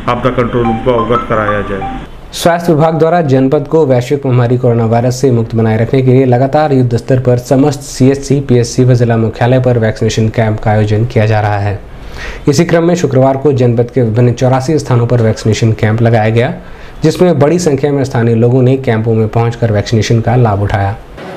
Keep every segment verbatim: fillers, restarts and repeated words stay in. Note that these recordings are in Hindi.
आपदा कंट्रोल रूम को अवगत कराया जाए। स्वास्थ्य विभाग द्वारा जनपद को वैश्विक महामारी कोरोना वायरस से मुक्त बनाए रखने के लिए लगातार युद्ध स्तर पर समस्त सीएचसी, पीएचसी व जिला मुख्यालय पर वैक्सीनेशन कैंप का आयोजन किया जा रहा है। इसी क्रम में शुक्रवार को जनपद के विभिन्न चौरासी स्थानों पर वैक्सीनेशन कैंप लगाया गया, जिसमें बड़ी संख्या में स्थानीय लोगों ने कैंपों में पहुंचकर वैक्सीनेशन का लाभ उठाया।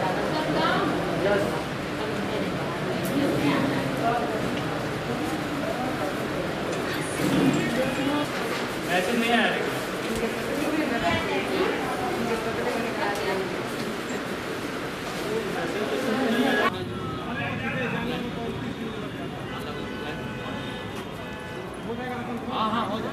हाँ हाँ हो जाए।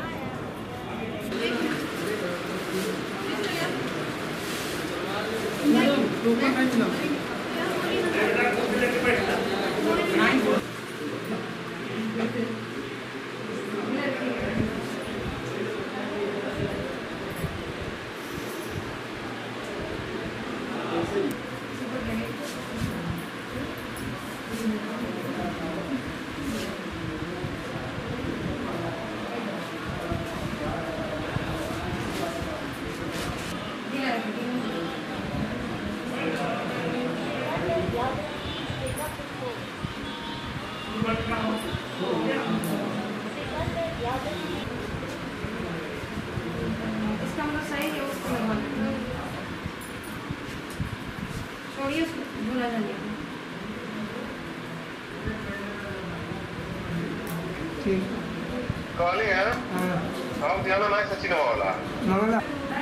इसका मतलब सही है, उसको छोड़िए, उसको भुला जाने को। ठीक काली है। हां हम ध्यान नहीं सचिन वाला मगला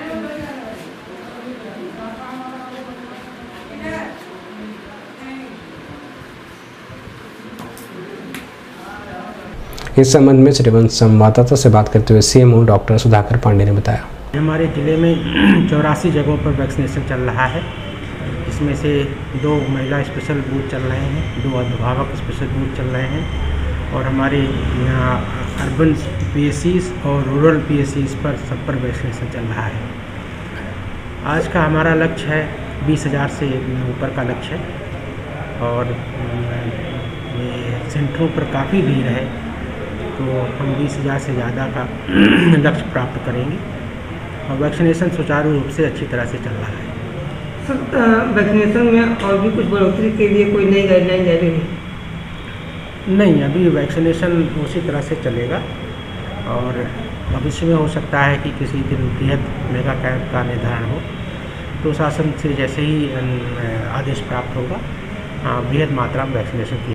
इस संबंध में सिटीवन संवाददाता से बात करते हुए सीएमओ डॉक्टर सुधाकर पांडे ने बताया, हमारे ज़िले में चौरासी जगहों पर वैक्सीनेशन चल रहा है। इसमें से दो महिला स्पेशल बूथ चल रहे हैं, दो अभिभावक स्पेशल बूथ चल रहे हैं और हमारे यहाँ अर्बन पीएससीज और रूरल पीएससीज पर सब पर वैक्सीनेशन चल रहा है। आज का हमारा लक्ष्य है बीस हज़ार से ऊपर का लक्ष्य है और ये सेंटरों पर काफ़ी भीड़ है, तो हम बीस हज़ार से ज़्यादा का लक्ष्य प्राप्त करेंगे और वैक्सीनेशन सुचारू रूप से अच्छी तरह से चल रहा है। सर, वैक्सीनेशन में और भी कुछ बढ़ोतरी के लिए कोई नई गाइडलाइन जारी है? नहीं, अभी वैक्सीनेशन उसी तरह से चलेगा और भविष्य में हो सकता है कि किसी दिन बृहद मेगा कैंप का निर्धारण हो, तो शासन से जैसे ही आदेश प्राप्त होगा बृहद मात्रा में वैक्सीनेशन की